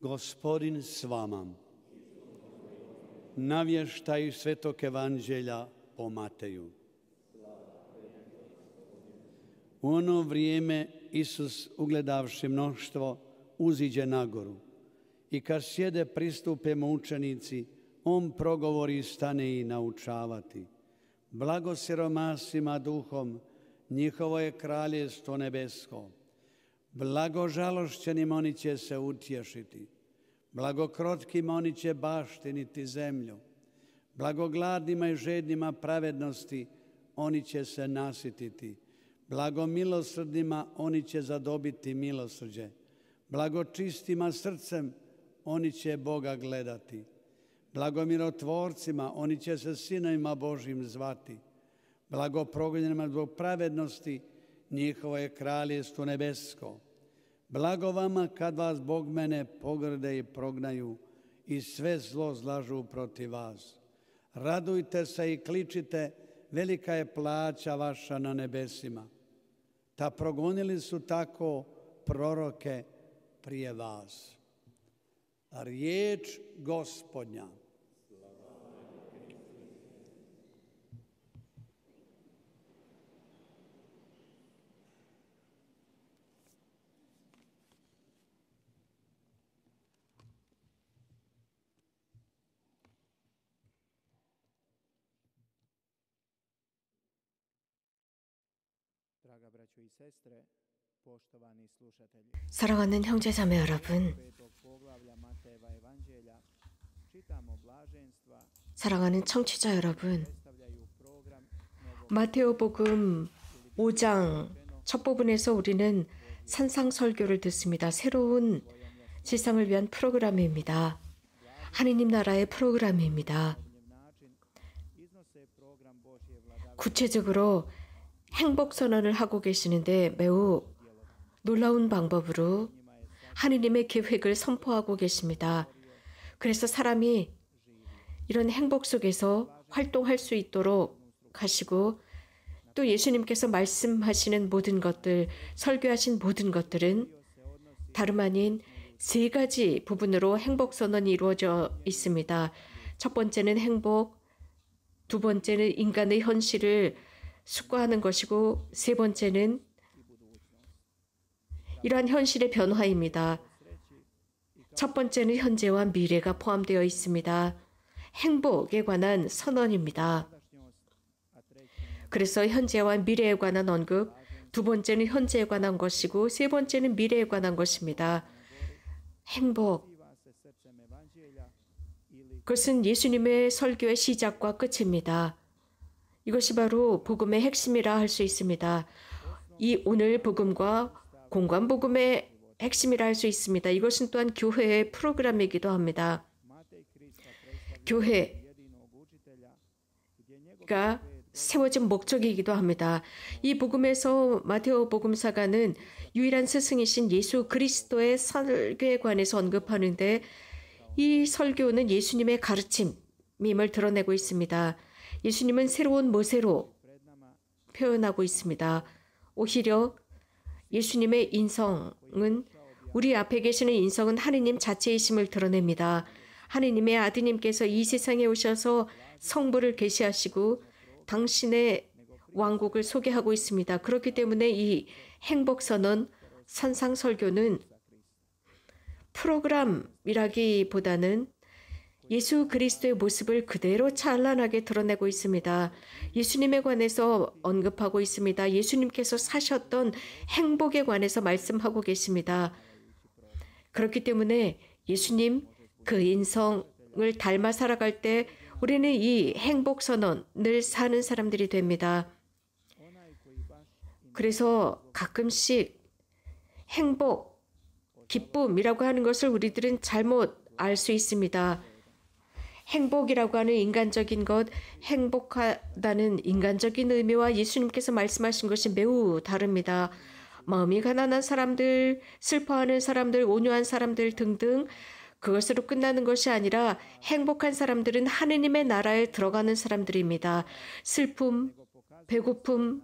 Gospodin s vama. Navještaj Svetog Evanđelja po Mateju. U ono vrijeme Isus, ugledavši mnoštvo, uziđe na goru. I kad sjede pristupe mu učenici, on progovori i stane i naučavati. Blago siromasima duhom, njihovo je kraljevstvo nebesko. Blago žalošćenima, oni će se utješiti. Blago krotkima, oni će baštiniti zemlju. Blago gladnima i žednima pravednosti, oni će se nasititi. Blago milosrdnima, oni će zadobiti milosrđe. Blago čistima srcem, oni će Boga gledati. Blago mirotvorcima, oni će se sinovima Božjim zvati. Blago progonjenima zbog pravednosti, njihovo je kraljevstvo nebesko. Blago vama kad vas Bog mene pogrde i prognaju i sve zlo zlažu protiv vas. Radujte se i kličite, velika je plaća vaša na nebesima. Ta progonili su tako proroke prije vas. Riječ Gospodnja. 사랑하는 형제자매 여러분, 사랑하는 청취자 여러분, 마테오복음 5장 첫 부분에서 우리는 산상설교를 듣습니다. 새로운 세상을 위한 프로그램입니다. 하느님 나라의 프로그램입니다. 구체적으로 행복선언을 하고 계시는데 매우 놀라운 방법으로 하느님의 계획을 선포하고 계십니다. 그래서 사람이 이런 행복 속에서 활동할 수 있도록 하시고 또 예수님께서 말씀하시는 모든 것들, 설교하신 모든 것들은 다름 아닌 세 가지 부분으로 행복선언이 이루어져 있습니다. 첫 번째는 행복, 두 번째는 인간의 현실을 숙고하는 것이고 세 번째는 이러한 현실의 변화입니다. 첫 번째는 현재와 미래가 포함되어 있습니다. 행복에 관한 선언입니다. 그래서 현재와 미래에 관한 언급, 두 번째는 현재에 관한 것이고 세 번째는 미래에 관한 것입니다. 행복, 그것은 예수님의 설교의 시작과 끝입니다. 이것이 바로 복음의 핵심이라 할 수 있습니다. 이 오늘 복음과 공관 복음의 핵심이라 할 수 있습니다. 이것은 또한 교회의 프로그램이기도 합니다. 교회가 세워진 목적이기도 합니다. 이 복음에서 마테오 복음사가는 유일한 스승이신 예수 그리스도의 설교에 관해서 언급하는데 이 설교는 예수님의 가르침임을 드러내고 있습니다. 예수님은 새로운 모세로 표현하고 있습니다. 오히려 예수님의 인성은 우리 앞에 계시는 인성은 하느님 자체이심을 드러냅니다. 하느님의 아드님께서 이 세상에 오셔서 성부를 계시하시고 당신의 왕국을 소개하고 있습니다. 그렇기 때문에 이 행복선언 산상설교는 프로그램이라기보다는 예수 그리스도의 모습을 그대로 찬란하게 드러내고 있습니다. 예수님에 관해서 언급하고 있습니다. 예수님께서 사셨던 행복에 관해서 말씀하고 계십니다. 그렇기 때문에 예수님 그 인성을 닮아 살아갈 때 우리는 이 행복선언을 사는 사람들이 됩니다. 그래서 가끔씩 행복, 기쁨이라고 하는 것을 우리들은 잘못 알 수 있습니다. 행복이라고 하는 인간적인 것, 행복하다는 인간적인 의미와 예수님께서 말씀하신 것이 매우 다릅니다. 마음이 가난한 사람들, 슬퍼하는 사람들, 온유한 사람들 등등 그것으로 끝나는 것이 아니라 행복한 사람들은 하느님의 나라에 들어가는 사람들입니다. 슬픔, 배고픔,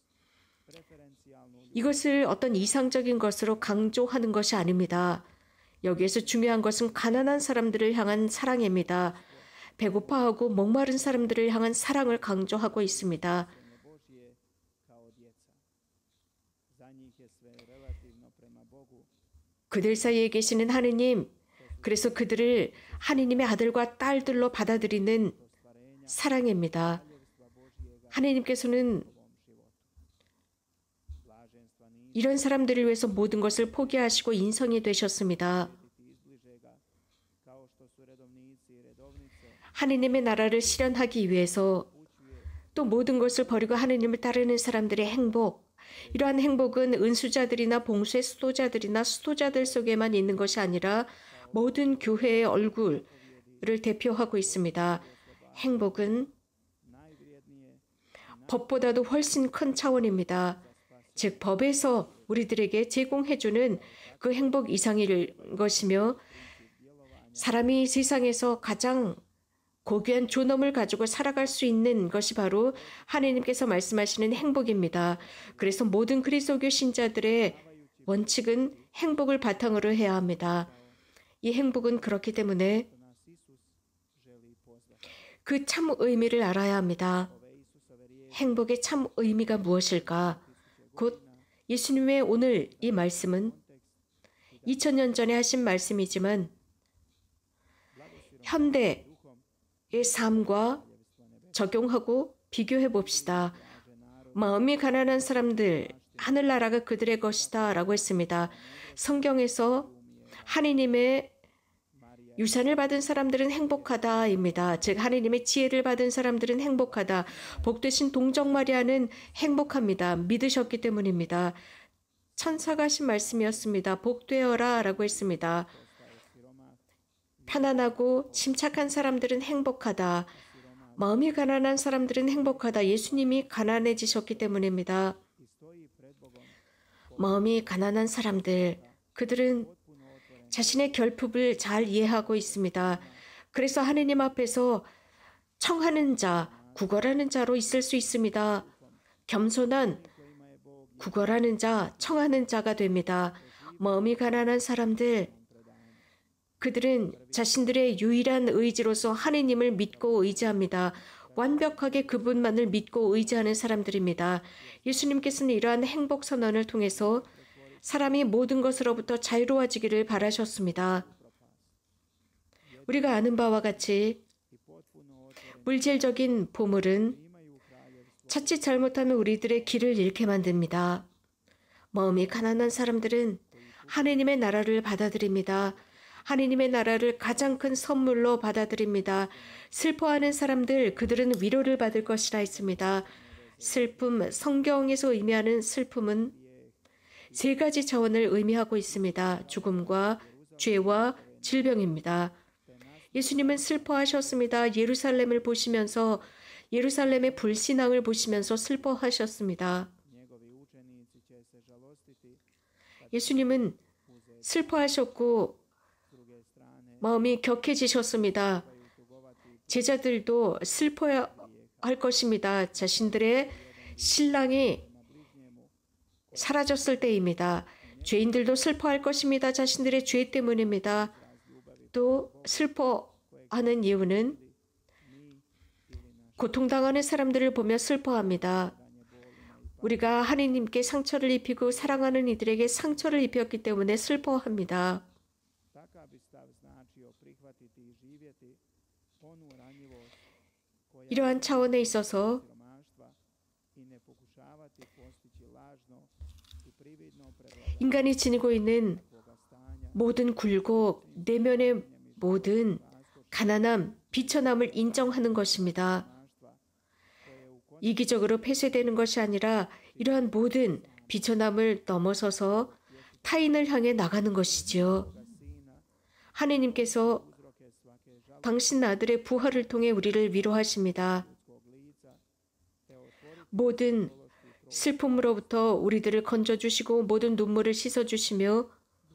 이것을 어떤 이상적인 것으로 강조하는 것이 아닙니다. 여기에서 중요한 것은 가난한 사람들을 향한 사랑입니다. 배고파하고 목마른 사람들을 향한 사랑을 강조하고 있습니다. 그들 사이에 계시는 하느님, 그래서 그들을 하느님의 아들과 딸들로 받아들이는 사랑입니다. 하느님께서는 이런 사람들을 위해서 모든 것을 포기하시고 인성이 되셨습니다. 하느님의 나라를 실현하기 위해서 또 모든 것을 버리고 하느님을 따르는 사람들의 행복, 이러한 행복은 은수자들이나 봉수의 수도자들이나 수도자들 속에만 있는 것이 아니라 모든 교회의 얼굴을 대표하고 있습니다. 행복은 법보다도 훨씬 큰 차원입니다. 즉 법에서 우리들에게 제공해주는 그 행복 이상일 것이며 사람이 세상에서 가장 고귀한 존엄을 가지고 살아갈 수 있는 것이 바로 하느님께서 말씀하시는 행복입니다. 그래서 모든 그리스도교 신자들의 원칙은 행복을 바탕으로 해야 합니다. 이 행복은 그렇기 때문에 그 참 의미를 알아야 합니다. 행복의 참 의미가 무엇일까? 곧 예수님의 오늘 이 말씀은 2000년 전에 하신 말씀이지만 현대의 삶과 적용하고 비교해 봅시다. 마음이 가난한 사람들, 하늘나라가 그들의 것이다 라고 했습니다. 성경에서 하느님의 유산을 받은 사람들은 행복하다입니다. 즉 하느님의 지혜를 받은 사람들은 행복하다. 복되신 동정 마리아는 행복합니다. 믿으셨기 때문입니다. 천사가 하신 말씀이었습니다. 복되어라 라고 했습니다. 편안하고 침착한 사람들은 행복하다. 마음이 가난한 사람들은 행복하다. 예수님이 가난해지셨기 때문입니다. 마음이 가난한 사람들, 그들은 자신의 결핍을 잘 이해하고 있습니다. 그래서 하느님 앞에서 청하는 자, 구걸하는 자로 있을 수 있습니다. 겸손한 구걸하는 자, 청하는 자가 됩니다. 마음이 가난한 사람들, 그들은 자신들의 유일한 의지로서 하느님을 믿고 의지합니다. 완벽하게 그분만을 믿고 의지하는 사람들입니다. 예수님께서는 이러한 행복 선언을 통해서 사람이 모든 것으로부터 자유로워지기를 바라셨습니다. 우리가 아는 바와 같이 물질적인 보물은 자칫 잘못하면 우리들의 길을 잃게 만듭니다. 마음이 가난한 사람들은 하느님의 나라를 받아들입니다. 하느님의 나라를 가장 큰 선물로 받아들입니다. 슬퍼하는 사람들, 그들은 위로를 받을 것이라 했습니다. 슬픔, 성경에서 의미하는 슬픔은 세 가지 차원을 의미하고 있습니다. 죽음과 죄와 질병입니다. 예수님은 슬퍼하셨습니다. 예루살렘을 보시면서 예루살렘의 불신앙을 보시면서 슬퍼하셨습니다. 예수님은 슬퍼하셨고 마음이 격해지셨습니다. 제자들도 슬퍼할 것입니다. 자신들의 신랑이 사라졌을 때입니다. 죄인들도 슬퍼할 것입니다. 자신들의 죄 때문입니다. 또 슬퍼하는 이유는 고통당하는 사람들을 보며 슬퍼합니다. 우리가 하느님께 상처를 입히고 사랑하는 이들에게 상처를 입혔기 때문에 슬퍼합니다. 이러한 차원에 있어서 인간이 지니고 있는 모든 굴곡, 내면의 모든 가난함, 비천함을 인정하는 것입니다. 이기적으로 폐쇄되는 것이 아니라 이러한 모든 비천함을 넘어서서 타인을 향해 나가는 것이지요. 하느님께서 당신 아들의 부활을 통해 우리를 위로하십니다. 모든 슬픔으로부터 우리들을 건져주시고 모든 눈물을 씻어주시며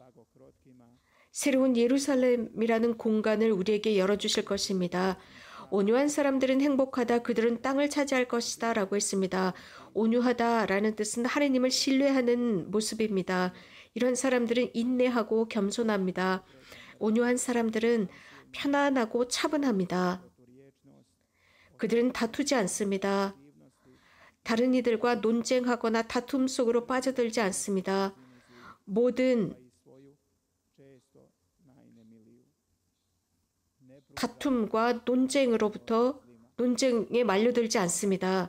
새로운 예루살렘이라는 공간을 우리에게 열어주실 것입니다. 온유한 사람들은 행복하다. 그들은 땅을 차지할 것이다. 라고 했습니다. 온유하다라는 뜻은 하느님을 신뢰하는 모습입니다. 이런 사람들은 인내하고 겸손합니다. 온유한 사람들은 편안하고 차분합니다. 그들은 다투지 않습니다. 다른 이들과 논쟁하거나 다툼 속으로 빠져들지 않습니다. 모든 다툼과 논쟁에 말려들지 않습니다.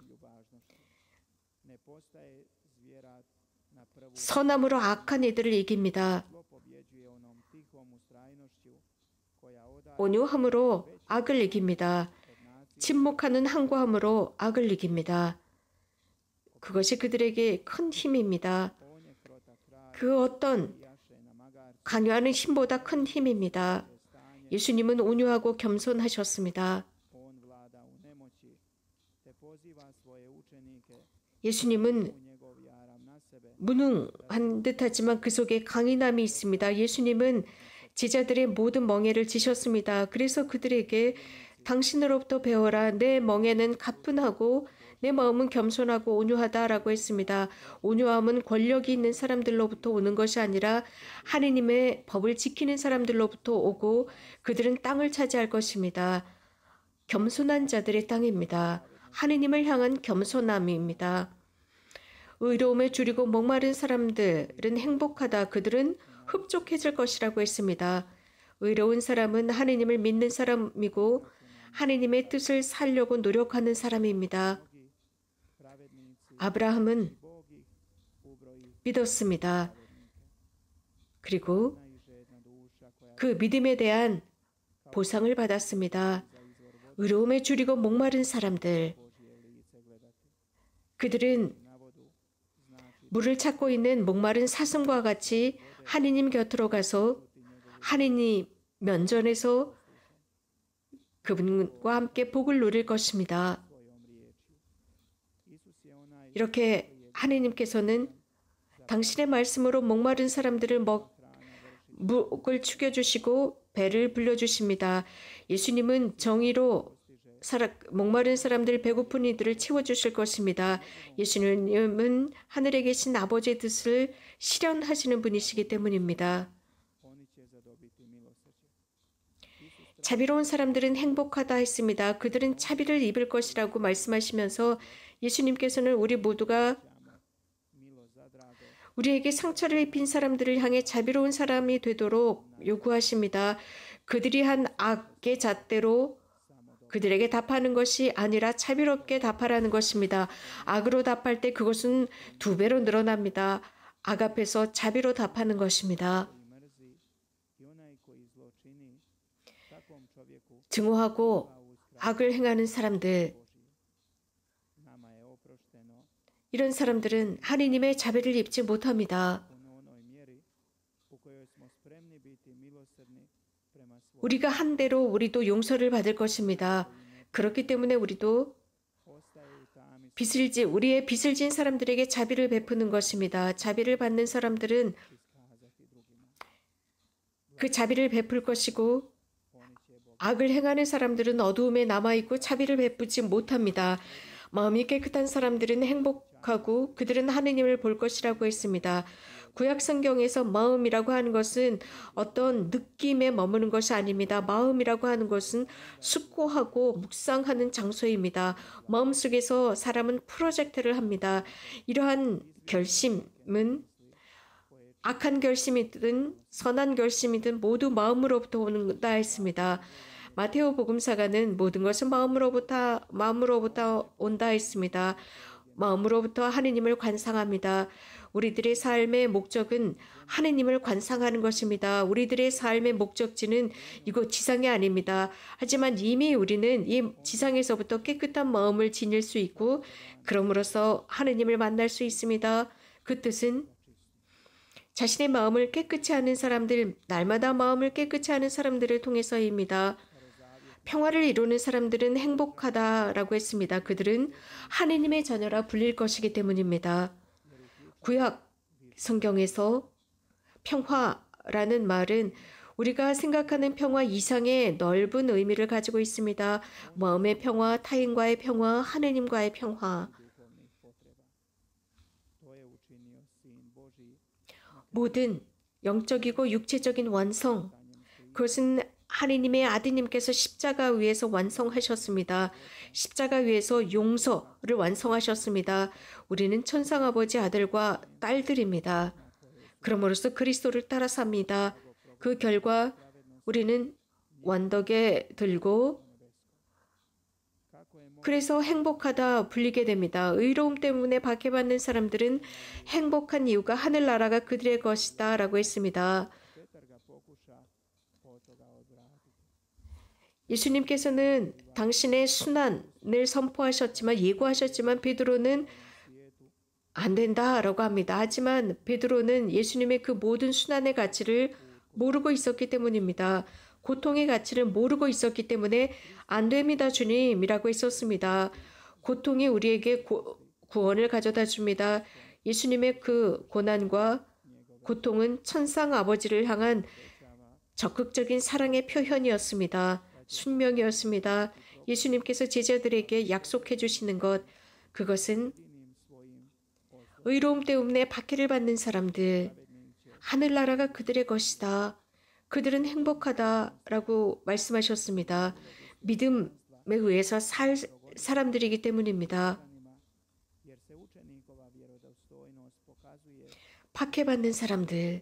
선함으로 악한 이들을 이깁니다. 온유함으로 악을 이깁니다. 침묵하는 항구함으로 악을 이깁니다. 그것이 그들에게 큰 힘입니다. 그 어떤 강요하는 힘보다 큰 힘입니다. 예수님은 온유하고 겸손하셨습니다. 예수님은 무능한 듯하지만 그 속에 강인함이 있습니다. 예수님은 제자들의 모든 멍에를 지셨습니다. 그래서 그들에게 당신으로부터 배워라. 내 멍에는 가뿐하고 내 마음은 겸손하고 온유하다라고 했습니다. 온유함은 권력이 있는 사람들로부터 오는 것이 아니라 하느님의 법을 지키는 사람들로부터 오고 그들은 땅을 차지할 것입니다. 겸손한 자들의 땅입니다. 하느님을 향한 겸손함입니다. 의로움에 줄이고 목마른 사람들은 행복하다. 그들은 흡족해질 것이라고 했습니다. 의로운 사람은 하느님을 믿는 사람이고 하느님의 뜻을 살려고 노력하는 사람입니다. 아브라함은 믿었습니다. 그리고 그 믿음에 대한 보상을 받았습니다. 의로움에 줄이고 목마른 사람들, 그들은 물을 찾고 있는 목마른 사슴과 같이 하느님 곁으로 가서 하느님 면전에서 그분과 함께 복을 누릴 것입니다. 이렇게 하느님께서는 당신의 말씀으로 목마른 사람들을 목을 축여주시고 배를 불려주십니다. 예수님은 정의로 목마른 사람들, 배고픈 이들을 채워주실 것입니다. 예수님은 하늘에 계신 아버지의 뜻을 실현하시는 분이시기 때문입니다. 자비로운 사람들은 행복하다 했습니다. 그들은 자비를 입을 것이라고 말씀하시면서 예수님께서는 우리 모두가 우리에게 상처를 입힌 사람들을 향해 자비로운 사람이 되도록 요구하십니다. 그들이 한 악의 잣대로 그들에게 답하는 것이 아니라 자비롭게 답하라는 것입니다. 악으로 답할 때 그것은 2배로 늘어납니다. 악 앞에서 자비로 답하는 것입니다. 증오하고 악을 행하는 사람들, 이런 사람들은 하느님의 자비를 입지 못합니다. 우리가 한 대로 우리도 용서를 받을 것입니다. 그렇기 때문에 우리도 우리의 빚을 진 사람들에게 자비를 베푸는 것입니다. 자비를 받는 사람들은 그 자비를 베풀 것이고 악을 행하는 사람들은 어두움에 남아있고 자비를 베푸지 못합니다. 마음이 깨끗한 사람들은 행복하고 그들은 하느님을 볼 것이라고 했습니다. 구약 성경에서 마음이라고 하는 것은 어떤 느낌에 머무는 것이 아닙니다. 마음이라고 하는 것은 숙고하고 묵상하는 장소입니다. 마음속에서 사람은 프로젝트를 합니다. 이러한 결심은 악한 결심이든 선한 결심이든 모두 마음으로부터 온다 했습니다. 마테오 복음사가는 모든 것은 마음으로부터 온다 했습니다. 마음으로부터 하느님을 관상합니다. 우리들의 삶의 목적은 하느님을 관상하는 것입니다. 우리들의 삶의 목적지는 이곳 지상이 아닙니다. 하지만 이미 우리는 이 지상에서부터 깨끗한 마음을 지닐 수 있고 그럼으로써 하느님을 만날 수 있습니다. 그 뜻은 자신의 마음을 깨끗이 하는 사람들, 날마다 마음을 깨끗이 하는 사람들을 통해서입니다. 평화를 이루는 사람들은 행복하다라고 했습니다. 그들은 하느님의 자녀라 불릴 것이기 때문입니다. 구약 성경에서 평화라는 말은 우리가 생각하는 평화 이상의 넓은 의미를 가지고 있습니다. 마음의 평화, 타인과의 평화, 하느님과의 평화. 모든 영적이고 육체적인 완성, 그것은 하느님의 아드님께서 십자가 위에서 완성하셨습니다. 십자가 위에서 용서를 완성하셨습니다. 우리는 천상아버지 아들과 딸들입니다. 그러므로써 그리스도를 따라 삽니다. 그 결과 우리는 완덕에 들고 그래서 행복하다 불리게 됩니다. 의로움 때문에 박해받는 사람들은 행복한 이유가 하늘나라가 그들의 것이다 라고 했습니다. 예수님께서는 당신의 순환을 선포하셨지만 예고하셨지만 베드로는 안 된다라고 합니다. 하지만 베드로는 예수님의 그 모든 순환의 가치를 모르고 있었기 때문입니다. 고통의 가치를 모르고 있었기 때문에 안 됩니다 주님이라고 했었습니다. 고통이 우리에게 구원을 가져다 줍니다. 예수님의 그 고난과 고통은 천상 아버지를 향한 적극적인 사랑의 표현이었습니다. 순명이었습니다. 예수님께서 제자들에게 약속해 주시는 것, 그것은 의로움 때문에 박해를 받는 사람들, 하늘나라가 그들의 것이다. 그들은 행복하다라고 말씀하셨습니다. 믿음에 의해서 살 사람들이기 때문입니다. 박해받는 사람들,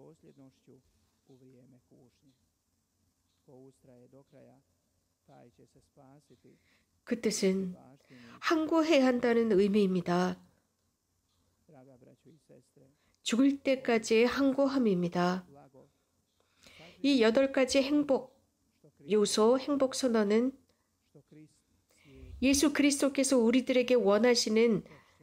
그 뜻은 항구해야 한다는 의미입니다. 죽을 때까지의 항구함입니다. 이 8가지 행복 요소, 행복 선언은 예수 그리스도께서 우리들에게 원하시는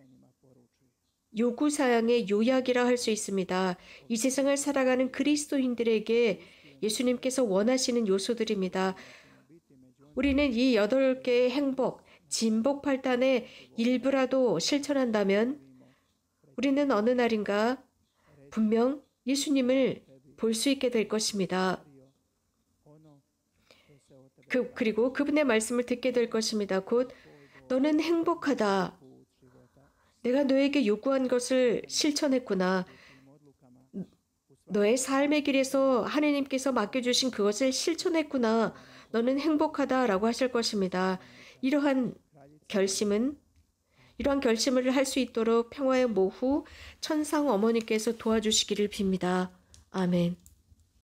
요구사항의 요약이라 할 수 있습니다. 이 세상을 살아가는 그리스도인들에게 예수님께서 원하시는 요소들입니다. 우리는 이 8개의 행복, 진복팔단의 일부라도 실천한다면 우리는 어느 날인가 분명 예수님을 볼 수 있게 될 것입니다. 그리고 그분의 말씀을 듣게 될 것입니다. 곧 너는 행복하다. 내가 너에게 요구한 것을 실천했구나. 너의 삶의 길에서 하느님께서 맡겨주신 그것을 실천했구나. 너는 행복하다라고 하실 것입니다. 이러한 결심을 할 수 있도록 평화의 모후 천상 어머니께서 도와주시기를 빕니다. 아멘.